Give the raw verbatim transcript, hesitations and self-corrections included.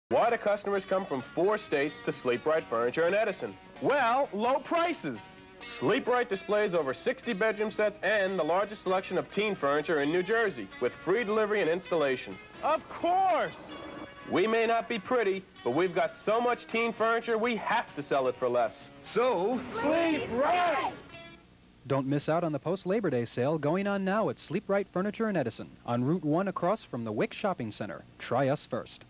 Why do customers come from four states to Sleep-Rite Furniture in Edison? Well, low prices. Sleep-Rite displays over sixty bedroom sets and the largest selection of teen furniture in New Jersey, with free delivery and installation. Of course! We may not be pretty, but we've got so much teen furniture, we have to sell it for less. So, Sleep-Rite! Don't miss out on the post-Labor Day sale going on now at Sleep-Rite Furniture in Edison, on Route one across from the Wick Shopping Center. Try us first.